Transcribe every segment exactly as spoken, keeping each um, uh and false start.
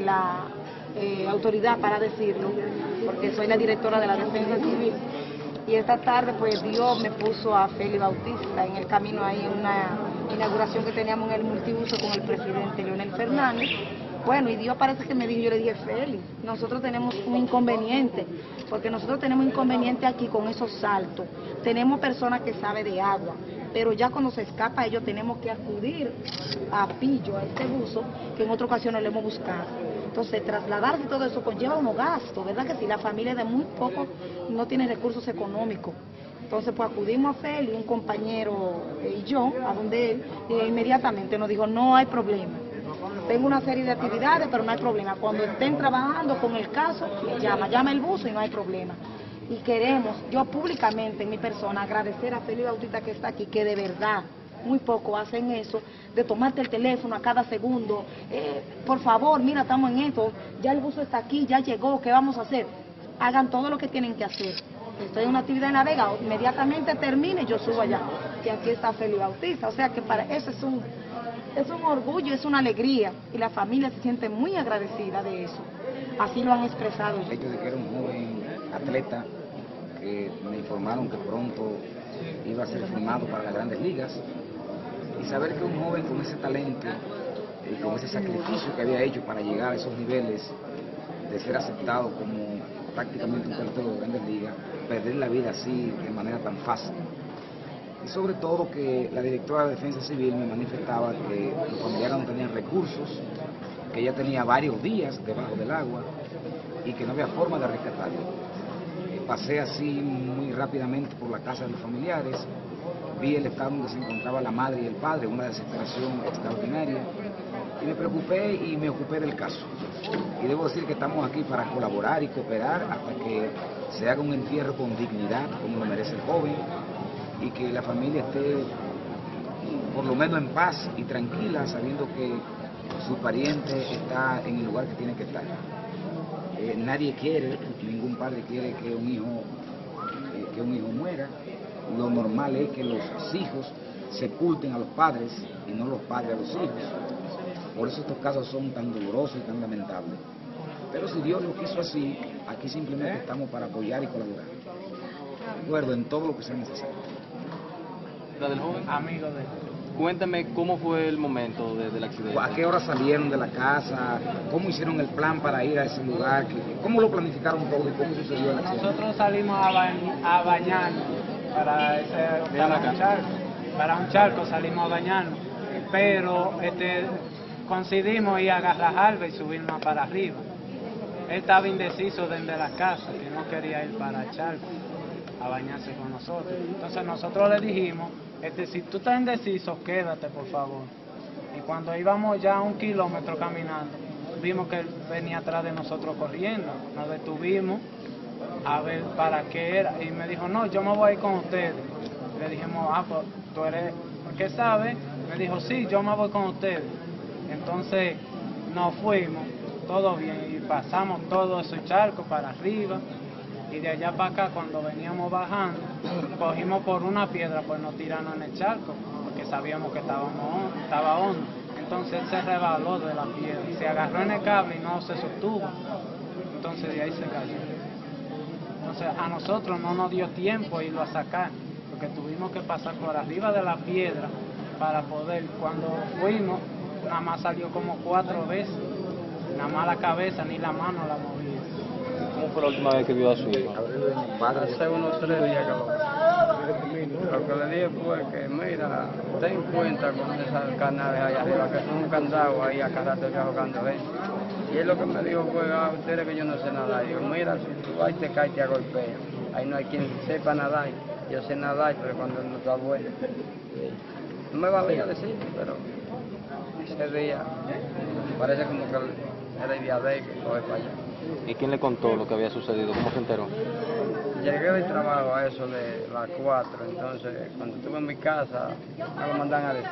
la eh, autoridad para decirlo, porque soy la directora de la Defensa Civil. Y esta tarde pues Dios me puso a Félix Bautista en el camino ahí en una inauguración que teníamos en el multiuso con el presidente Leonel Fernández. Bueno, y Dios parece que me dijo, yo le dije, Félix, nosotros tenemos un inconveniente, porque nosotros tenemos inconveniente aquí con esos saltos. Tenemos personas que saben de agua, pero ya cuando se escapa ellos tenemos que acudir a pillo, a este buzo, que en otra ocasión lo hemos buscado. Entonces, trasladarse todo eso conlleva unos gastos, ¿verdad que sí? La familia de muy poco no tiene recursos económicos. Entonces, pues acudimos a Félix, un compañero y yo, a donde él, e inmediatamente nos dijo, no hay problema. Tengo una serie de actividades, pero no hay problema. Cuando estén trabajando con el caso, me llama, llama el buzo y no hay problema. Y queremos, yo públicamente en mi persona, agradecer a Félix Bautista que está aquí, que de verdad, muy poco hacen eso, de tomarte el teléfono a cada segundo, eh, por favor, mira, estamos en esto, ya el buzo está aquí, ya llegó, ¿qué vamos a hacer? Hagan todo lo que tienen que hacer. Estoy en una actividad en La Vega, inmediatamente termine, yo subo allá, y aquí está Félix Bautista, o sea que para eso es un, es un orgullo, es una alegría, y la familia se siente muy agradecida de eso, así lo han expresado. El hecho de que era un joven atleta, que me informaron que pronto iba a ser firmado para las Grandes Ligas, y saber que un joven con ese talento y con ese sacrificio que había hecho para llegar a esos niveles de ser aceptado como prácticamente un pelotero de Grandes Ligas, perder la vida así de manera tan fácil. Y sobre todo que la directora de Defensa Civil me manifestaba que los familiares no tenían recursos, que ella tenía varios días debajo del agua y que no había forma de rescatarlo. Eh, pasé así muy rápidamente por la casa de los familiares, vi el estado donde se encontraba la madre y el padre, una desesperación extraordinaria, y me preocupé y me ocupé del caso. Y debo decir que estamos aquí para colaborar y cooperar hasta que se haga un entierro con dignidad, como lo merece el joven, y que la familia esté por lo menos en paz y tranquila, sabiendo que su pariente está en el lugar que tiene que estar. Eh, nadie quiere, ningún padre quiere que un hijo, eh, que un hijo muera. Lo normal es que los hijos sepulten a los padres y no los padres a los hijos. Por eso estos casos son tan dolorosos y tan lamentables. Pero si Dios lo quiso así, aquí simplemente estamos para apoyar y colaborar. De acuerdo, en todo lo que sea necesario. ¿La del joven? Amigo de... Cuéntame cómo fue el momento de, del accidente. ¿A qué hora salieron de la casa? ¿Cómo hicieron el plan para ir a ese lugar? ¿Cómo lo planificaron todo y cómo sucedió el accidente? Nosotros salimos a, ba a bañarnos para, ese, para, un charco, para un charco, salimos a bañarnos, pero este, coincidimos y agarrar Alba y subirnos para arriba. Él estaba indeciso desde la casa, que no quería ir para el charco a bañarse con nosotros. Entonces nosotros le dijimos, este, si tú estás indeciso, quédate por favor. Y cuando íbamos ya un kilómetro caminando, vimos que él venía atrás de nosotros corriendo. Nos detuvimos a ver para qué era. Y me dijo, no, yo me voy a ir con ustedes. Le dijimos, ah, pues tú eres, ¿qué sabes? Me dijo, sí, yo me voy con ustedes. Entonces nos fuimos, todo bien, y pasamos todo ese charco para arriba. Y de allá para acá, cuando veníamos bajando, cogimos por una piedra, pues nos tiraron en el charco, porque sabíamos que estábamos, estaba hondo. Entonces él se rebaló de la piedra, se agarró en el cable y no se sostuvo. Entonces de ahí se cayó. Entonces a nosotros no nos dio tiempo irlo a sacar, porque tuvimos que pasar por arriba de la piedra para poder. Cuando fuimos, nada más salió como cuatro veces, nada más la cabeza ni la mano la movía. ¿Cómo fue la última vez que vio a su hijo? Hace unos tres días que lo... Lo que le dije fue que, mira, ten en cuenta con esas canales allá arriba, que son un candado ahí acá rato ya jugando gente. Y él lo que me dijo fue, ah, ustedes que yo no sé nadar. Digo, mira, si tú vas y te caes, te golpea. Ahí no hay quien sepa nadar. Yo sé nadar, pero cuando no está bueno. No me valía decir, pero ese día parece como que era el día de él que coge para allá. ¿Y quién le contó lo que había sucedido? ¿Cómo se enteró? Llegué del trabajo a eso de las cuatro, entonces cuando estuve en mi casa me lo mandan a decir.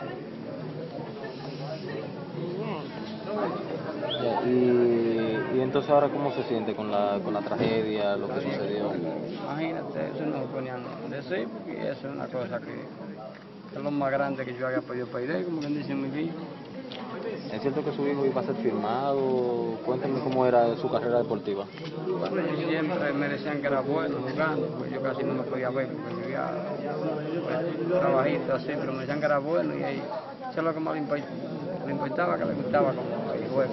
Y, y entonces ahora ¿cómo se siente con la, con la tragedia, lo que sucedió? Imagínate, eso no se ponían a decir, porque eso es una cosa que es lo más grande que yo había podido pedir, como quien dice en mi vida. ¿Es cierto que su hijo iba a ser firmado? Cuéntame. cómo era su carrera deportiva. Bueno, yo siempre me decían que era bueno jugando, pues yo casi no me podía ver porque vivía pues, trabajito así, pero me decían que era bueno y ahí, eso es lo que más le import- le importaba, que le gustaba como el juego.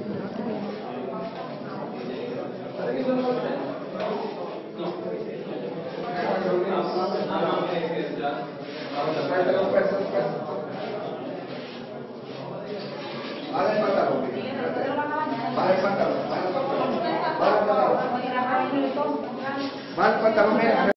Baja el pantalón. Baja el pantalón. Baja el pantalón. Baja el pantalón. Baja el pantalón.